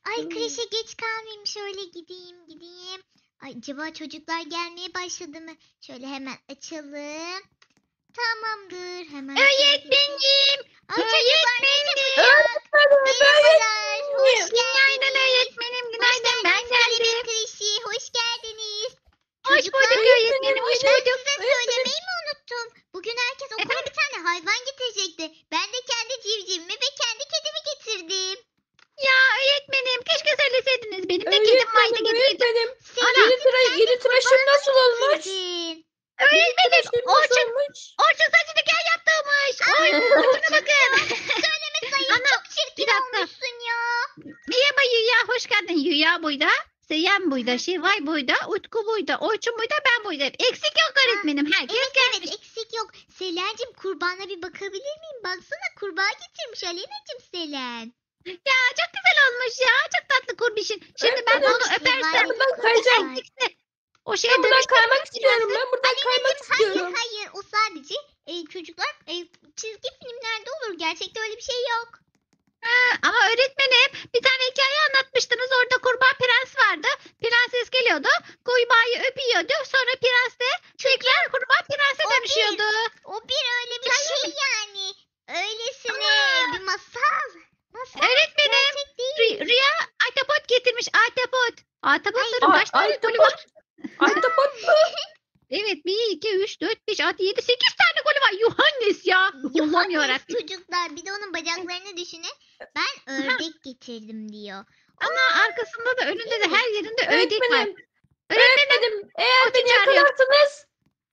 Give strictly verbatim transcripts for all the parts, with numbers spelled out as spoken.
Ay kreşe geç kalmayayım. Şöyle gideyim gideyim. Ay, acaba çocuklar gelmeye başladı mı? Şöyle hemen açalım. Tamamdır. Hemen şöyle geçelim. Öğretmenim. Ay çocuklar ne Öğretmenim. çabucak. Merhabalar. Hoş Günaydın geldiniz. öğretmenim. Hoş Günaydın. Ben geldiniz Kelebek geldim. Kreşi. Hoş geldiniz. Hoş Çocuklar, bulduk öğretmenim. Hoş ben bulduk. size söylemeyi mi unuttum? Bugün herkes okula bir tane hayvan getirecekti. Ben de kendi civcivimi ve kendi kedimi getirdim. Ya öğretmenim keşke söyleseydiniz. Benim de kedim vardı Öğretmenim, getirdim. öğretmenim. Senin Yeni, tıra, yeni tıraşım nasıl olmuş? getirdin. Öğretmenim Tıraşım Orçun, nasıl olmuş? Orçun saçını kel yaptırmış. Oy Orçun'a bakın. Söyleme sayın, Ana, çok bir çirkin dakika. olmuşsun ya. Merhaba Yüya, hoş geldin. Yüya buyda, Seyyan buyda, Şevval buyda, Utku buyda, Orçun buyda, ben buydayım. Eksik yok öğretmenim. Herkes Evet gelmiş. evet, eksik yok. Selen'cim, kurbağana bir bakabilir miyim? Baksana, kurbağa getirmiş Alena'cım Selen. Ya çok güzel olmuş ya. Çok tatlı kurbişin. Şimdi ben Öğretmenim, onu Şevval öpersem buradan kayacağım. erkekse o şeye Ben buradan dönüştürmek kaymak istiyorum. Ben buradan kaymak Hayır istiyorum. hayır, o sadece e, çocuklar e, çizgi filmlerde olur. Gerçekte öyle bir şey yok. Ha, ama öğretmenim bir tane hikaye anlatmıştınız. Orada kurbağa prens vardı. Prenses geliyordu. Kurbağayı öpüyordu. Sonra prens de tekrar kurbağa prense O bir- dönüşüyordu. O bir öyle bir şey yani. Öylesine Ama- bir masal. Masal Öğretmenim gerçek değil. Rü- Rüya Ahtapot getirmiş. Ahtapot. Ahtapotların Ay, kaç tane ahtapot. golü var? Ahtapot mu? Evet bir, iki, üç, dört, beş, altı, yedi, sekiz tane golü var. Yuhannes ya. Allah'ım Yuhannes yarabbim. çocuklar, bir de onun bacaklarını düşünün. Ben ördek getirdim diyor. Ama arkasında da önünde de her yerinde ördek var. Öğretmenim, Öğretmenim öğretmenim eğer Orçun beni çağırıyor. yakalarsanız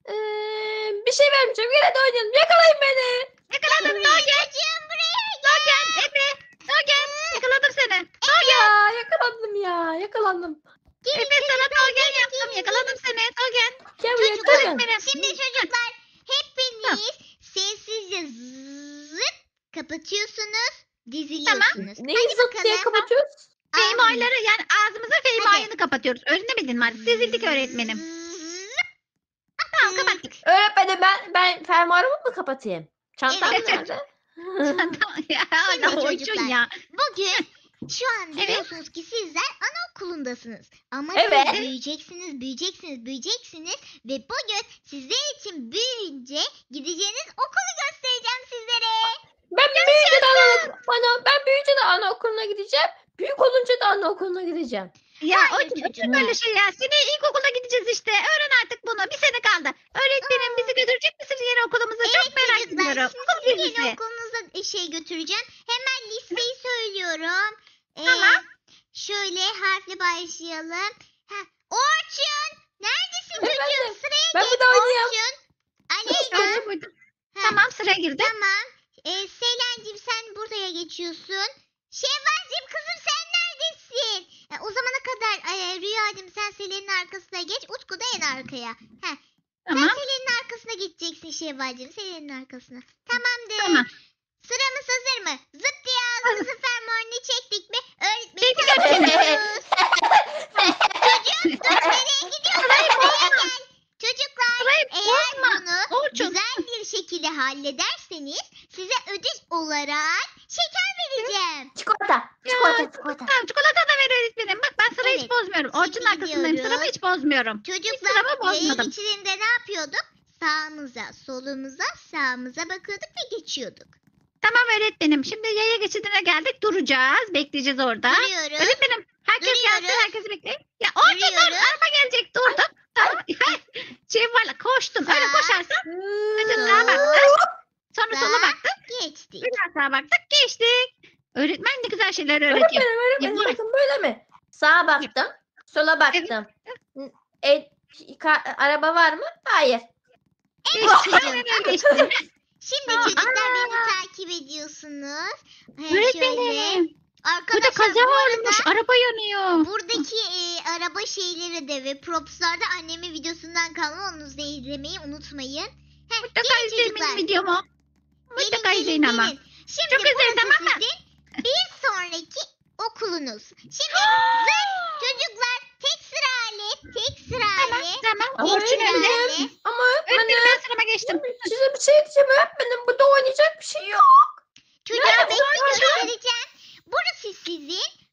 eee, bir şey vermeyeceğim. Yine de oynayalım. Yakalayın beni. yakaladım. Buraya Dogen. çocuğum, buraya Dogen. Efe. Dogen. Yakaladım seni. Ya yakalandım ya. Yakalandım. gelin Efe sana çocuklar, Dogen gelin, yaptım. gelin, Yakaladım seni. Dogen. Gel buraya Çocuklar, Dogen. Öğretmenim. Şimdi çocuklar, hepiniz sessizce zıp kapatıyorsunuz, diziliyorsunuz. Neyi Hadi zıt diye bakalım. kapatıyoruz? Feymayları yani ağzımıza feymayını kapatıyoruz. Öğrenemedin mi artık? Sezildik öğretmenim. Zıp. Tamam kapattık. Öğretmenim ben ben fermuarımı mı kapatayım? Çantam Evet. nerede? Tamam ya. Şimdi Allah Orçun çocuklar. ya. Bugün şu an Evet. biliyorsunuz ki sizler anaokulundasınız. Ama Evet. siz büyüyeceksiniz, büyüyeceksiniz, büyüyeceksiniz. Ve bugün sizler için büyüyünce gideceğiniz okulu göstereceğim sizlere. Ben büyüyünce de anaokul, bana, ben büyüyünce de anaokuluna gideceğim. Büyük olunca da anaokuluna gideceğim. Ya Hayır Orçun çocuklar. olur böyle şey ya. Seni ilkokula gideceğiz işte. Öğren artık bunu. Bir sene kaldı. Öğretmenim bizi götürecek misiniz yeni okulumuza? Çok merak Çocuklar, ediyorum. şimdi Okul sizi yeni gezisi. okulunuza e, şey götüreceğim. Hemen listeyi söylüyorum. Ee, Tamam. Şöyle harfle başlayalım. Heh, Orçun! Neredesin Efendim? çocuğum? Sıraya Ben geç burada oynayayım. Orçun. Aleyna. Orçun buydu. Heh, Tamam sıra girdi. Tamam. Ee, Selen'cim sen buraya geçiyorsun. Şevval'cim kızım sen neredesin? E, o zamana kadar e, Rüyacığım sen Selen'in arkasına geç. Utku da en arkaya. Heh. Tamam. Sen Selen'in arkasına geçeceksin Şevval'cim. Selen'in arkasına. Tamamdır. Tamam. Sıramız hazır mı? Zıp diye ağzımızın fermuarını çektik mi? Öğretmeni Çektik öğretmenim. tanıyoruz. Çocuğum dur, nereye gidiyorsun? Sırayı Buraya bozma. gel. Çocuklar Sırayı eğer bozma. bunu Orçun. güzel bir şekilde hallederseniz size ödül olarak şeker vereceğim. Çikolata. Çikolata. Çikolata. Tamam çikolata da ver öğretmenim. Bak ben sırayı hiç Evet. bozmuyorum. Şimdi Orçun'un arkasındayım. Sıramı gidiyoruz. hiç bozmuyorum. Çocuklar sıramı yayın bozmadım. içinde ne yapıyorduk? Sağımıza, solumuza, sağımıza bakıyorduk ve geçiyorduk. Tamam öğretmenim. Şimdi yaya geçidine geldik. Duracağız. Bekleyeceğiz orada. Duruyoruz. Öğretmenim herkes Duruyoruz. gelsin. Herkesi bekleyin. Ya Orçun dur. Duruyoruz. Araba gelecek. Durdum. Tamam. Şey var koştun. Öyle Sağ. koşarsan. Önce Sol. sağa baktık. Sonra Sağ. sola baktık. Geçtik. Bir daha sağa baktık. Geçtik. Öğretmen ne güzel şeyler öğretiyor. Öğretmenim öğretmenim Yapar. bakın böyle mi? Sağa baktım. Sola baktım. E, ka- araba var mı? Hayır. Geçtik. Aynen öyle işte. Şimdi Tamam. çocuklar beni Aa. takip ediyorsunuz. He, şöyle. Öğretmenim. Burada Arkadaşlar kaza bu arada olmuş. Araba yanıyor. buradaki e, araba şeyleri de ve propslar da annemin videosundan kalma. Onu da izlemeyi unutmayın. Heh, Mutlaka gelin izleyin çocuklar. benim videomu. Gelin, Mutlaka gelin, izleyin ama. gelin. Şimdi Çok izleyin, burası tamam mı? sizin bir sonraki okulunuz. Şimdi zırt çocuklar, tek sıra hali, tek sıra Tamam hali. tamam. Ama Orçun Tek sıra önde. hali. Ama Öğretmenim öğretmenim ben sırama geçtim. size bir şey diyeceğim öğretmenim. Burada oynayacak bir şey yok. Çocuklar Nerede bekle, Orçun? göstereceğim. Burası sizin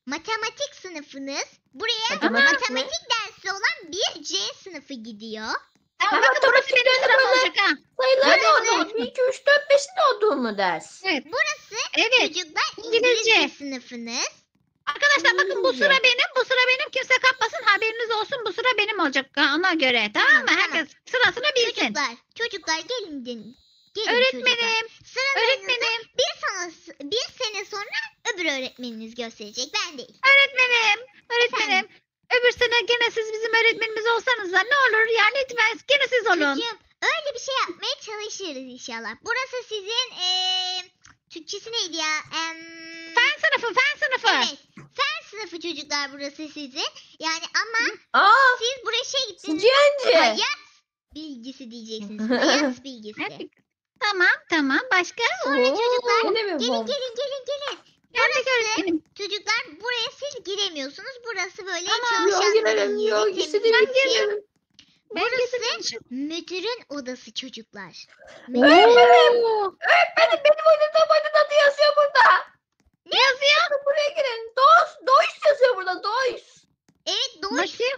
matematik sınıfınız. Buraya Matematik mi? matematik dersi olan bir C sınıfı gidiyor. Tamam, Ha, bakın burası benim matematikte sıram böyle- olacak ha. Sayıların Burası- olduğu mu? bir, iki, üç, dört, beşin olduğu mu ders? Evet. Burası Evet. çocuklar İngilizce. İngilizce sınıfınız. Arkadaşlar bakın bu İngilizce. sıra benim. Bu sıra benim. Kimse kapmasın. Haberiniz olsun. Bu sıra benim olacak. Ha, ona göre. Tamam mı? Tamam, Herkes sırasını bilsin. Çocuklar, çocuklar gelin din. Gelin çocuklar. Öğretmenim. Sıralarınızı Öğretmenim. bir, sana, bir sene sonra öbür öğretmeniniz gösterecek. Ben değil. Öğretmenim. Öğretmenim. Öbür sene gene siz bizim öğretmenimiz olsanız da ne olur ya lütfen gene siz olun. Çocuğum öyle bir şey yapmaya çalışırız inşallah. Burası sizin eee Türkçesi neydi ya? Em, Fen sınıfı, fen sınıfı. Evet. Fen sınıfı çocuklar burası sizin. Yani ama Aa, siz buraya şey gittiniz. Cihan'cı. Hayat bilgisi diyeceksiniz. Hayat bilgisi. Evet. Tamam tamam. Başka? Sonra çocuklar Yine mi gelin bu? gelin gelin gelin. Geldik öğretmenim. Çocuklar buraya siz giremiyorsunuz. Burası böyle Ama- Yok çalışanların girelim, yok yeri, istediğim temizlik gibi yeri. girelim. Ben Burası getirmişim. müdürün odası çocuklar. Öğretmenim. Oo. Öğretmenim benim oynadığım oyunun adı yazıyor burada. Ne yazıyor? Bakın buraya girin. Dois, Dois yazıyor burada. Dois. Evet doğru. Bakayım.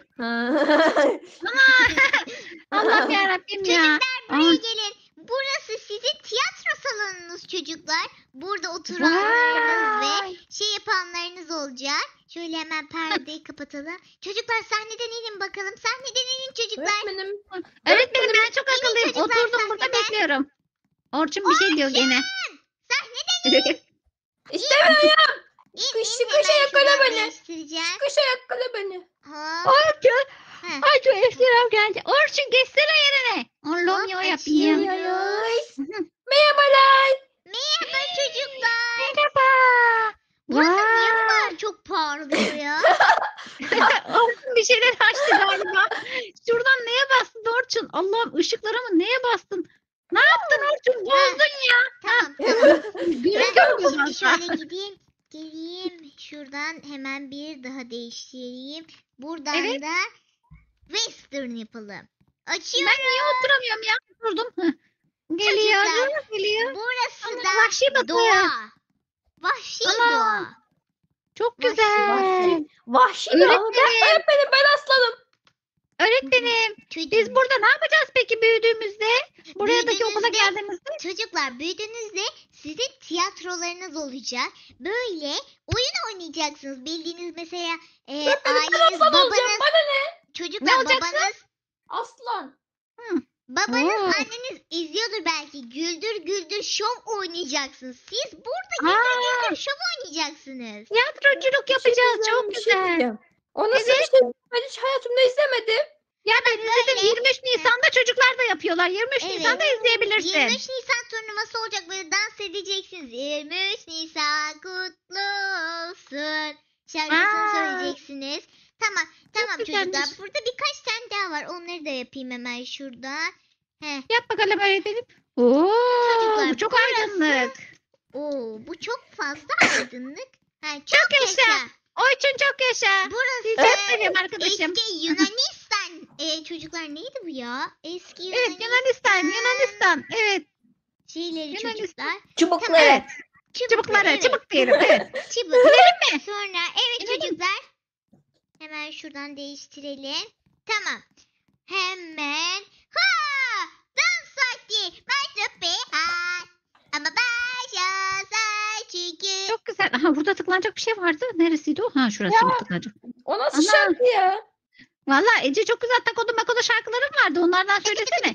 Allah'ım yarabbim ya. Çocuklar buraya Ay. gelin. Burası sizin tiyatro salonunuz çocuklar. Burada oturanlarınız ve Vay. şey yapanlarınız olacak. Şöyle hemen perdeyi kapatalım. Çocuklar sahneden inin bakalım. Sahneden inin çocuklar. Öğretmenim. Öğretmenim ben çok Gelin akıllıyım. çocuklar, Oturdum burada sahneden. bekliyorum. Orçun bir şey diyor gene. Sahneden İstemiyorum. in. Sıkış, in, sıkışa hemen yakala şuradan beni. değiştireceğim. Kışa yakala beni. Hop. Orçun. Heh. Ay çok ekstrem geldi. Orçun geçsene yerine. Allah'ım ya yapayım. Geliyoruz. Merhabalar. Merhaba çocuklar. Merhaba. Burası niye bu Vay. kadar çok parlıyor ya? Orçun bir şeyler açtı galiba. Şuradan neye bastın Orçun? Allah'ım ışıklara mı neye bastın? Ne yaptın Orçun? Bozdun ya. Tamam tamam. Gülüm Ben görmüyor şimdi zaten. şöyle gideyim. Geleyim. Şuradan hemen bir daha değiştireyim. Buradan Evet. da western yapalım. Açıyorum. Ben niye oturamıyorum ya? Durdum. Heh. Geliyor. Çocuklar, Geliyor. Burası Ama da vahşi batı doğa. ya. Vahşi Ana. doğa. Çok Vahşi, güzel. vahşi. Vahşi mi? Öğretmenim. Ben, öğretmenim ben aslanım. Öğretmenim. Çocuğum, Biz burada ne yapacağız peki büyüdüğümüzde? Buradaki okula Büyüdüğünüzde- geldiğimizde? Çocuklar büyüdüğünüzde sizin tiyatrolarınız olacak. Böyle oyun oynayacaksınız. Bildiğiniz mesela e, Öğretmenim ben aileniz, aslan olacağım. babanız, Bana ne? çocuklar Ne olacaksın? babanız Aslan. Babanız, Oo. anneniz izliyordur belki. Güldür güldür şov oynayacaksınız. Siz burada güldür Aa, güldür şov oynayacaksınız. tiyatroculuk Bir şey yapacağız. diyeceğim, Çok bir şey güzel. diyeceğim. O nasıl Evet. bir şey? Ben hiç hayatımda izlemedim. Ya ben izledim. Böyle. yirmi üç Nisan'da çocuklar da yapıyorlar. yirmi üç Evet. Nisan'da izleyebilirsin. yirmi üç Nisan turnuvası olacak, böyle dans edeceksiniz. yirmi üç Nisan kutlu olsun şarkısını Aa. söyleyeceksiniz. Tamam tamam çocuklar. güzelmiş. Burada birkaç tane daha var. Onları da yapayım hemen şuradan. Heh. Yap bakalım öğretmenim. Oo, Çocuklar, bu çok burası- aydınlık. Oo, bu çok fazla aydınlık. Ha, çok, Çok yaşa. yaşa. Orçun çok yaşa. Burası Rica ederim arkadaşım. eski Yunanistan. e, çocuklar neydi bu ya? Eski Evet Yunanistan. Yunanistan. Evet. şeyleri Yunanistan. çocuklar. Çubukları. Evet. Çubukları, Çubukları. evet. Çubuk diyelim. Evet. Çubuk. mi? Sonra evet İnelim. çocuklar. Hemen şuradan değiştirelim. Tamam. Hemen. Ha! Dans vakti. Başla be. Ha! Ama başlasın çünkü. Çok güzel. Aha burada tıklanacak bir şey vardı. Neresiydi o? Ha şurası Ya. mı tıklanacak? O nasıl Ana. şarkı ya? Valla Ece çok güzel takodu makodu şarkılarım vardı. Onlardan söylesene.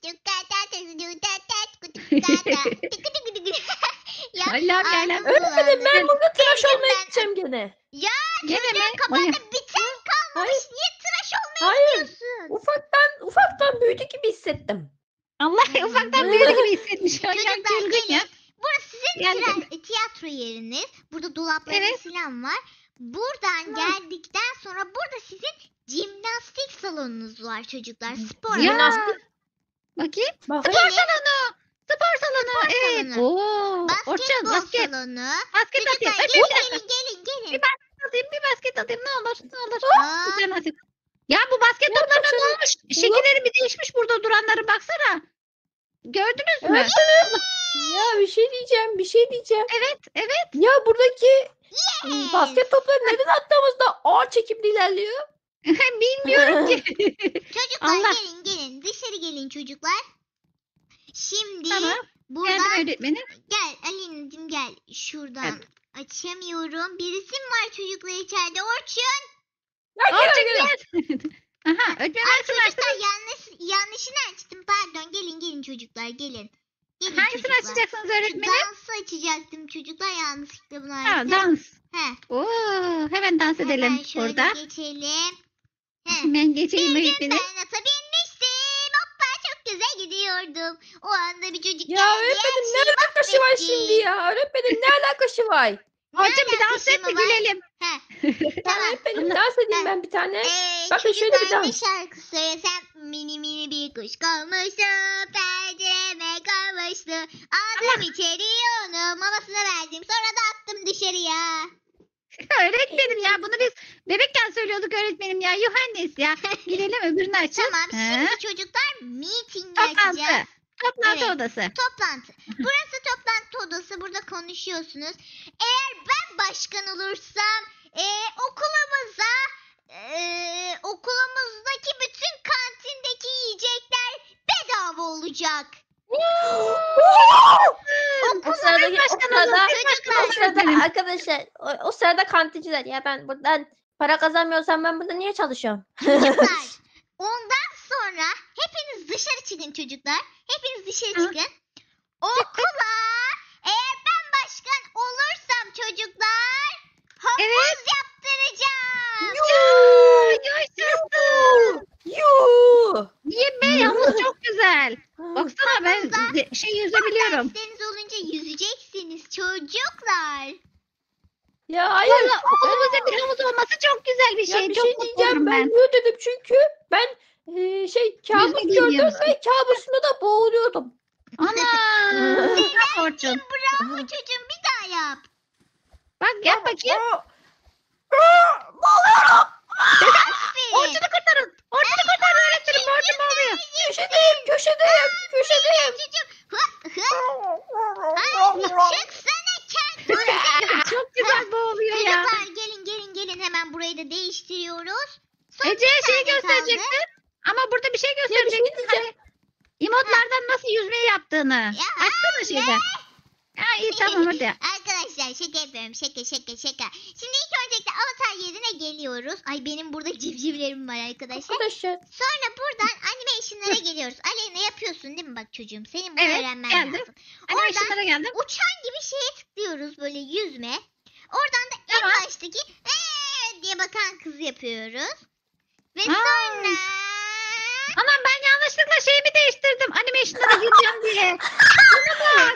Ya, Allah'ım yarabbim. ağzım Öğretmenim bulandı. ben burada tıraş Sevdim olmaya ben. gideceğim gene. Gene mi? Kafanda Oya. biten kalmamış. Niye tıraş olmaya Hayır. gidiyorsun? Ufaktan ufaktan büyüdü gibi hissettim. Allah ufaktan büyüdü gibi hissetmiş. Ya, Çocuklar çılgın ya. gelin. Burası sizin Gel, tira- tiyatro yeriniz. Burada dolaplarınız Evet. falan var. Buradan Hı. geldikten sonra burada sizin jimnastik salonunuz var çocuklar. Spor Ya. alanı. Bakayım. Bakayım. Spor salonu. Spor salonu. Spor Evet. salonu. Oo. Orçun Basketbol basket. salonu. Basket atayım. Çocuklar Öpeyim gelin bir dakika. gelin gelin gelin. Bir atayım. Bir basket atayım. Ne olur. Ne olur. Aa, Bir tane atayım. Ya bu basket Ya toplarına ne baksana. olmuş? Şekilleri bir değişmiş burada duranları baksana. Gördünüz mü? Ya bir şey diyeceğim, bir şey diyeceğim. Evet. Evet. Ya buradaki Yes. Basket topları neden attığımızda ağır çekimli ilerliyor? Bilmiyorum ki. Çocuklar Allah. gelin gelin dışarı gelin çocuklar. Şimdi Tamam. Geldim buradan öğretmenim. gel Alina'cığım gel. Şuradan açamıyorum. Bir isim var çocuklar içeride. Orçun. Ya gelin Orçun gelin. gel. Aha öğretmenim Ay açtım çocuklar açtım. yanlış, yanlışını açtım. Pardon gelin gelin çocuklar gelin. Gelin Hangisini çocuklar. açacaksınız Şu öğretmenim? dansı açacaktım çocuklar yanlışlıkla bunu Ha, açtım. dans. He. Oo, hemen dans edelim Hemen şöyle burada. geçelim. He. Ben geçeyim Bir gün öğretmenim. ben ata binmiştim. Hoppa çok güzel gidiyordum. O anda bir çocuk Ya geldi. öğretmenin her ne şeyi alakası var mahvetti. şimdi ya? Öğretmenin ne alakası var? Orçun bir dans alakası et mı de var? gülelim. He. Ya Tamam. öğretmenim dans edeyim ben bir tane. Ee, Bakın şöyle bir çocuklar ne dans. şarkı söylesem mini mini bir kuş konmuştu. Pencereme konmuştu. Aldım içeriye onu. Mamasına verdim. Sonra da attım dışarıya. Öğretmenim ya bunu biz bebekken söylüyorduk öğretmenim ya. Yohannes ya. Gidelim öbürünü açın. Tamam He. şimdi çocuklar meeting Toplantı. açacağız. Toplantı Evet. odası. Toplantı. Burası toplantı odası. Burada konuşuyorsunuz. Eğer ben başkan olursam e, okulumuza e, okulumuzdaki bütün kantindeki yiyecekler bedava olacak. O sıradaki o sırada, Çocuklar. o sırada arkadaşlar o, o sırada kantinciler ya ben buradan para kazanmıyorsam ben burada niye çalışıyorum? Çocuklar. Ondan sonra hepiniz dışarı çıkın çocuklar. Hepiniz dışarı Hı. çıkın. Okula eğer ben başkan olursam çocuklar havuz Evet. yaptıracağım. Yaşasın. Yuh! Niye be? Yalnız çok güzel. Baksana ben Havuzda- de- şey yüzebiliyorum. Deniz olunca yüzeceksiniz çocuklar. Ya hayır. Valla okulumuzda bir havuz olması çok güzel bir Ya şey. bir çok şey mutlu diyeceğim olurum ben. ben. Niye dedim çünkü ben e, şey kabus Yüzme gördüm bilmiyorsun. ve kabusumda da boğuluyordum. Ana. Orçun. Bravo çocuğum bir daha yap. Bak yap bakayım. Boğuluyorum. Aferin. Orçun'u kurtarın. Orçun'u kurtarın öğretmenim. Orçun boğuluyor. Köşedeyim, köşedeyim, köşedeyim. Çocuğum. Hı, hı. Ay çıksana kendin. Çok güzel boğuluyor ya. Çocuklar gelin gelin gelin hemen burayı da değiştiriyoruz. Son Ece bir şeyi tane gösterecektin. Ama burada bir şey Ya bir şey gösterecektin. diyeceğim. Hani emotlardan nasıl yüzmeyi yaptığını. Ya Açsana şeyden. Ha iyi tamam hadi. Arkadaşlar şaka yapıyorum şaka şaka şaka. Şimdi ilk öncelikle avatar yerine geliyoruz. Ay benim burada civcivlerim var arkadaşlar. Arkadaşlar. Sonra buradan animation'lara geliyoruz. Aleyna yapıyorsun değil mi bak çocuğum? Senin bunu Evet, öğrenmen geldim. lazım. Hadi Oradan aşağılara geldim. uçan gibi şeye tıklıyoruz böyle yüzme. Oradan da Tamam. en baştaki ee diye bakan kızı yapıyoruz. Ve Aa. sonra Anam ben yanlışlıkla şeyimi değiştirdim. Animation'lara gireceğim diye. Şuna bak.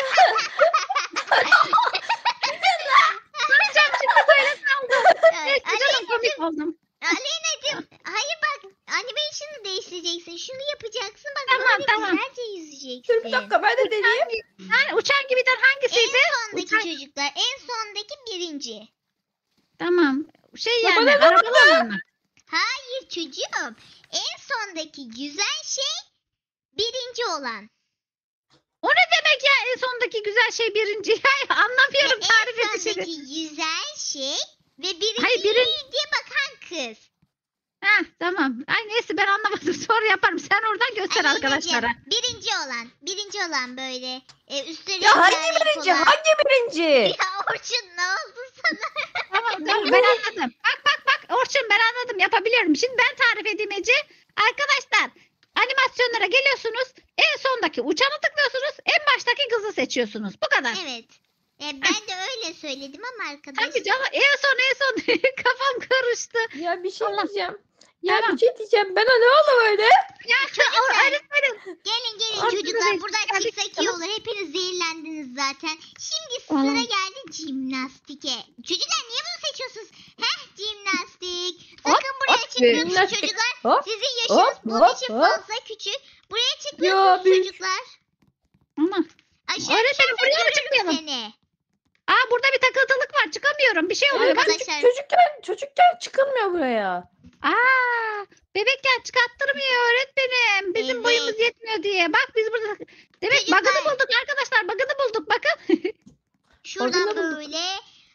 Ne yapacağım şimdi böyle kaldım. Neyse canım komik oldum. Aleyna'cığım hayır bak animation'ı değiştireceksin. Şunu yapacaksın bak Tamam, böyle tamam. güzelce yüzeceksin. Dur bir dakika ben de deneyeyim. Yani uçan gibiden hangisiydi? En sondaki Uçan- çocuklar en sondaki birinci. Tamam. Şey Ya yani bana ne arabalı olan mı? Hayır çocuğum en sondaki güzel şey birinci olan. O ne demek ya en sondaki güzel şey birinci? Ya, anlamıyorum Ve tarif en edişini. sondaki güzel şey ve birinci Hayır, birin- diye bakan kız. Heh, tamam. Ay neyse ben anlamadım. Sonra yaparım. Sen oradan göster Aleyna'cığım, arkadaşlara. birinci olan birinci olan böyle e, üstüne Ya hangi rengarenk birinci? olan. Hangi birinci? Ya Orçun ne oldu sana? Tamam tamam ben anladım. Bak bak bak Orçun ben anladım yapabiliyorum. Şimdi ben tarif edeyim Ece. Arkadaşlar animasyonlara geliyorsunuz. En sondaki uçanı tıklıyorsunuz. En baştaki kızı seçiyorsunuz. Bu kadar. Evet. E, ben de öyle söyledim ama arkadaşlar. Tabii canım en son en son kafam karıştı. Ya bir şey Allah. diyeceğim. Ya Tamam. bir şey diyeceğim. Bana ne oldu böyle? Ya şu o- öğretmenim. Gelin gelin Ortada çocuklar bir- buradan geldik, çıksak iyi tamam. olur. Hepiniz zehirlendiniz zaten. Şimdi sıra Tamam. geldi jimnastike. Çocuklar niye bunu seçiyorsunuz? Heh jimnastik. Hop, Sakın buraya hop, çıkmıyorsunuz jimnastik. çocuklar. Hop, Sizin yaşınız hop, bunun hop, için hop. fazla küçük. Buraya çıkmıyorsunuz büyük. çocuklar. Ama. Aşağı Öğretmenim, buraya mı düşersen çıkmayalım? görürüm seni. Aa burada bir takıntılık var. Çıkamıyorum. Bir şey oluyor. Bak. Arkadaşlar. Çocukken, çocukken çıkılmıyor buraya. Aa, bebekken çıkarttırmıyor öğretmenim. Bizim Evet. boyumuz yetmiyor diye. Bak biz burada demek Çocuklar. bug'ını bulduk arkadaşlar. Bug'ını bulduk bakın. Şuradan Orada bulduk. böyle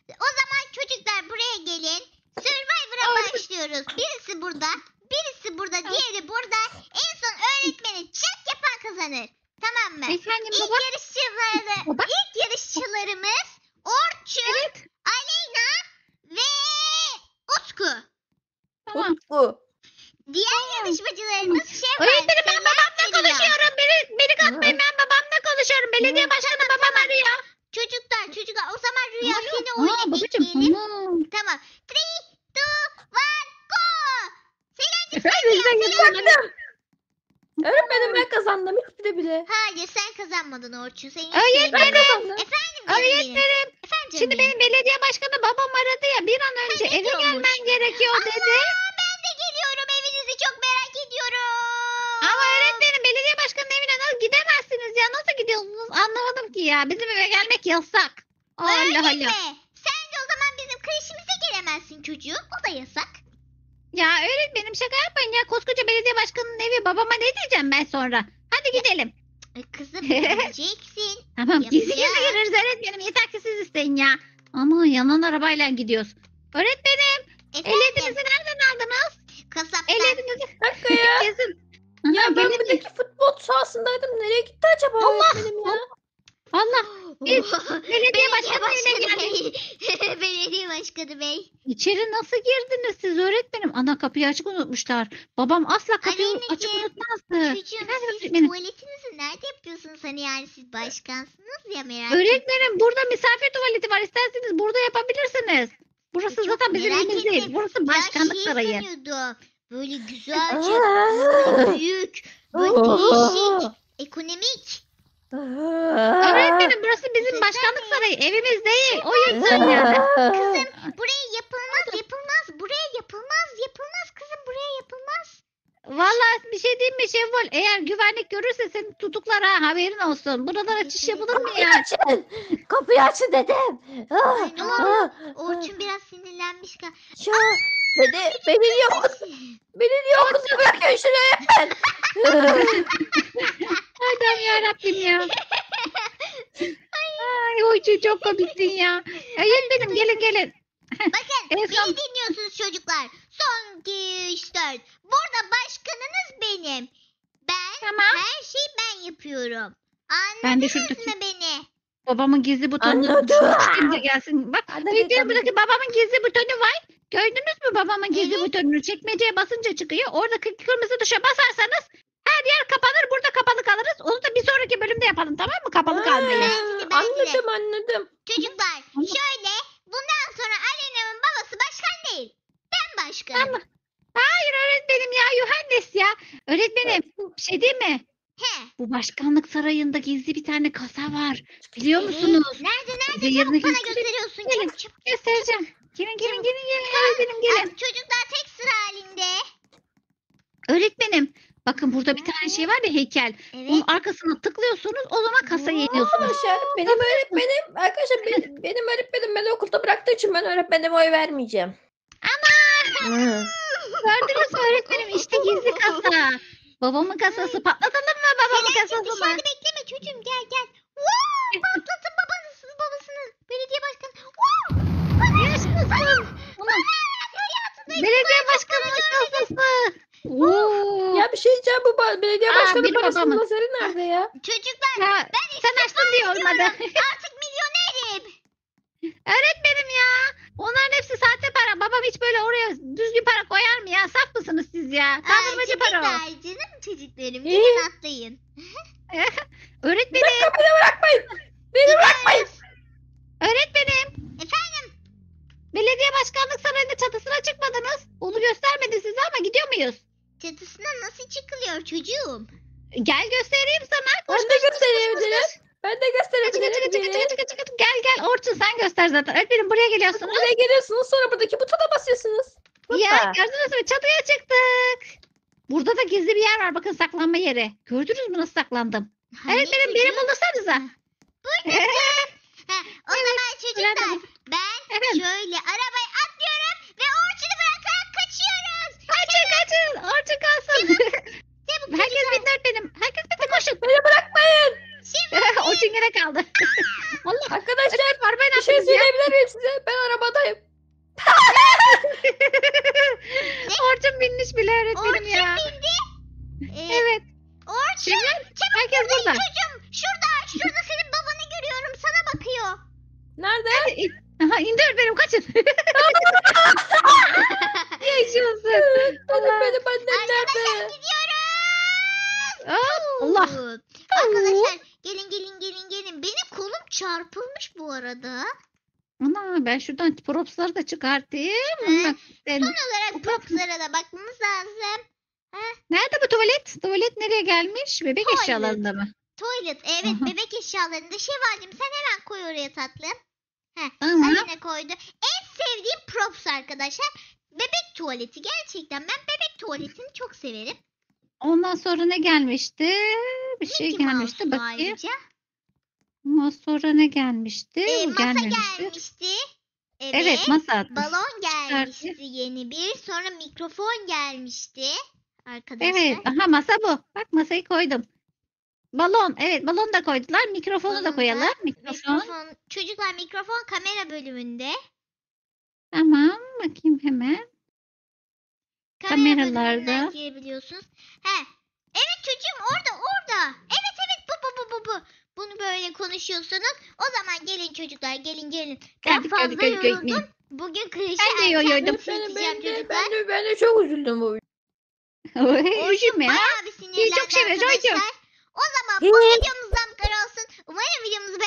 O zaman çocuklar buraya gelin. Survivor'a başlıyoruz. Birisi burada, birisi burada, diğeri burada. En son öğretmeni çak yapan kazanır. Tamam mı? Efendim İlk baba. yarışçıları, Baba. ilk yarışçılarımız Orçun, Evet. Aleyna ve Utku. Tamam. Bu. Diğer yarışmacılarımız Şevval, Öğretmenim ben Selen babamla ve Rüya. konuşuyorum. Beni, beni katmayın, ben babamla konuşuyorum. Belediye Hı. başkanı Tamam, babam tamam. arıyor. Çocuklar çocuklar o zaman Rüya Alo. seni Aa, oyuna babacığım, ekleyelim. tamam. Tamam. Three, two, one, go. Selen'cim sen Efendim, de sen yap. yapmadın. Baktım. Öğretmenim ben kazandım. Hiç de bile. Hayır sen kazanmadın Orçun. Senin Öğretmenim. Ben kazandım. Efendim canım benim. Öğretmenim. Efendim Şimdi benim. benim belediye başkanı babam aradı ya, bir an önce ne eve diyormuş? gelmen gerekiyor dedi. Allah ben de geliyorum. Evinizi çok merak ediyorum. Ama öğretmenim belediye başkanının evine nasıl gidemezsiniz ya? Nasıl gidiyorsunuz? Anlamadım ki ya. Bizim eve gelmek yasak. Allah Öyle Allah. mi? Sen de o zaman bizim kreşimize gelemezsin çocuğum. O da yasak. Ya öğretmenim şaka yapmayın ya. Koskoca belediye başkanının evi, babama ne diyeceğim ben sonra? Hadi gidelim. E, Kızım geleceksin. Tamam, gizli Yapacağız. gizli gireriz öğretmenim. Yeter ki siz isteyin ya. Ama yanan arabayla gidiyoruz. Öğretmenim, Efendim ehliyetinizi nereden aldınız? kasaptan. Ehliyetinizi Bir dakika ya. kesin. Ya Aha, ben belediye- buradaki futbol sahasındaydım. Nereye gitti acaba Allah, öğretmenim ya? Allah, biz Oh, belediye başkanının evine başkanı geldik. bey. Belediye başkanı bey. İçeri nasıl girdiniz siz öğretmenim? Ana kapıyı açık unutmuşlar. Babam asla kapıyı Anneciğim, açık unutmazdı. Çocuğum Efendim siz öğretmenim. tuvaletinizi nerede yapıyorsunuz hani yani siz başkansınız ya merak Öğretmenim burada misafir tuvaleti var. İsterseniz burada yapabilirsiniz. Burası Çok zaten bizim merak evimiz ettim. değil. Burası başkanlık ya şey sarayı. sanıyordum. Böyle güzelce, Aa. böyle büyük, böyle değişik, ekonomik. Öğretmenim burası bizim Güzel başkanlık mi? sarayı. Evimiz değil. O yüzden yani. Kızım buraya yapılmaz, yapılmaz. Buraya yapılmaz, yapılmaz kızım buraya yapılmaz. Vallahi bir şey diyeyim mi Şevval? Eğer güvenlik görürse seni tutuklar ha, haberin olsun. Buralara çiş yapılır mı Kapıyı ya? açın. Kapıyı açın dedim. Ah, Ay, ne ah, oldu? ah. Orçun biraz sinirlenmiş. gal- Şu beni beni niye okut beni niye okut bırakın şuraya ben. Adam yarabbim ya. Ay Oycu çok komiksin ya. Öğretmenim gelin gelin. Bakın En beni son- dinliyorsunuz çocuklar. Son iki, üç, dört. Burada başkanınız benim. Ben Tamam. her şeyi ben yapıyorum. Ben de Anladınız şuradaki- mı beni? Babamın gizli butonu. Anladım. Şimdi gelsin. Bak Anladım, videomuzdaki babamın gizli butonu var. Gördünüz mü babamın gizli Evet. butonunu? Çekmeceye basınca çıkıyor. Orada kı- kırmızı tuşa basarsanız her yer kapanır. Burada kapalı kalırız. Onu da bir sonraki bölümde yapalım, tamam mı? Kapalı kalmayı. Bence de, bence de. Anladım anladım. Çocuklar Ama- şöyle bundan sonra Alena'nın babası başkan değil. Ben başkanım. Ama- Hayır öğretmenim ya, Yuhannes ya. Öğretmenim bir şey değil mi? He. Bu başkanlık sarayında gizli bir tane kasa var. Biliyor Evet. musunuz? Nerede nerede? Size yerini Çabuk bana göstereyim. gösteriyorsun. Gelin. Çabuk çabuk. Göstereceğim. Gelin gelin gelin gelin öğretmenim gelin. Ay, çocuklar tek sıra halinde. Öğretmenim bakın burada bir tane şey var ya, heykel. Evet. Onun arkasına tıklıyorsunuz, o zaman kasaya iniyorsunuz. Arkadaşlar benim öğretmenim arkadaşlar benim, benim öğretmenim beni okulda bıraktığı için ben öğretmenime oy vermeyeceğim. Ana! Hı. Gördünüz mü öğretmenim, işte gizli kasa. Babamın kasası, patlatalım mı babamın Selen'cim kasasını? dışarıda bekleme çocuğum gel gel. Wow, patlatın babanızın babasını. Belediye başkanı. Wow. Yaşasın. Ulan, Hayatımda belediye başkanının kasası. Oo. Ya bir şey diyeceğim, bu ba- belediye Aa, başkanı benim parasının babamın. nazarı nerede ya? çocuklar Ya, ben sen açtın diye olmadı. artık milyonerim. Öğretmenim ya. Onların hepsi sahte para. Babam hiç böyle oraya düzgün para koyar mı ya? Saf mısınız siz ya? Kandırmacı para o. Çocuklar canım çocuklarım. İyi. Gelin atlayın. Öğretmenim, Beni bırakmayın. Beni bırakmayın. öğretmenim. Efendim? Belediye başkanlık sarayının çatısına çıkmadınız. Onu göstermedi size ama gidiyor muyuz? Çatısına nasıl çıkılıyor çocuğum? Gel göstereyim sana. Koş, Ben de koş, koş, koş, koş, gösterebilirim. koş. Ben de Çıkı, çıkı, gösterebilirim. çıkı, çıkı, Gelin. çıkı, çıkı, çıkı. Gel gel Orçun, sen göster zaten. Öğretmenim buraya geliyorsunuz. Buraya geliyorsunuz, sonra buradaki butona basıyorsunuz. Ya Burada. gördünüz mü? Çatıya çıktık. Burada da gizli bir yer var. Bakın, saklanma yeri. Gördünüz mü nasıl saklandım? Hani Öğretmenim beni çocuğum? bulursanıza. Ha, o zaman çocuklar Bırakın. ben Evet. şöyle arabayı atlıyorum ve Orçun'u bırakarak kaçıyoruz. Kaçın kaçın. Orçun kalsın. Çabuk Herkes çocuklar. bindi öğretmenim. Herkes bindi, koşun. Beni bırakmayın. Orçun yine kaldı. Allah. Arkadaşlar Var ben Bir şey yaptınız ya? söyleyebilir miyim size? Ben arabadayım. Orçun binmiş bile öğretmenim Orçun ya. bindi. Ee, Evet. Orçun Şimdi çabuk herkes buradayım burada. çocuğum. Şurada şurada senin babanı görüyorum sana bakıyor. Nerede? Aha indi öğretmenim kaçın. Yaşasın. Benim benim annem Arkadaşlar nerede? gidiyoruz. Aa, Allah. Uuu. Arkadaşlar gelin gelin gelin gelin. Benim kolum çarpılmış bu arada. Ana ben şuradan propsları da çıkartayım. He. Bak, sen- Son olarak propslara da bakmamız lazım. Nerede bu tuvalet? Tuvalet nereye gelmiş? Bebek Tuvalet. eşyalarında mı? Tuvalet evet Aha. bebek eşyalarında. Şevvalcim sen hemen koy oraya tatlım. Tamam. Alina koydu. En sevdiğim props arkadaşlar. Bebek tuvaleti. Gerçekten ben bebek tuvaletini çok severim. Ondan sonra ne gelmişti? Bir şey Mickey gelmişti. Mouse'lu Bakayım. ayrıca. Ondan sonra ne gelmişti? Ee, Bu masa gelmemişti. gelmişti. Evet. Evet masa atmış. Balon gelmişti yeni bir. Sonra mikrofon gelmişti. Arkadaşlar. Evet. Aha masa bu. Bak masayı koydum. Balon. Evet balon da koydular. Mikrofonu Balon da da, koyalım. Mikrofon. Mikrofon. Çocuklar mikrofon kamera bölümünde. Tamam. Bakayım hemen. Kamera Kameralarda. bölümünden girebiliyorsunuz. He. Evet çocuğum orada orada. Evet evet bu bu bu bu bu. Bunu böyle konuşuyorsunuz. O zaman gelin çocuklar gelin gelin. Ben Geldik, fazla geldik, geldik, yoruldum. geldik. Bugün kılışı Ben de yoruldum. Benim, bitireceğim benim, de, çocuklar. ben, de, ben de çok üzüldüm bu. Oy, Üzülme ya. Bayağı bir sinirlendi çok seviyoruz, arkadaşlar. hocam. O zaman bu videomuzdan bu kadar olsun. Umarım videomuzu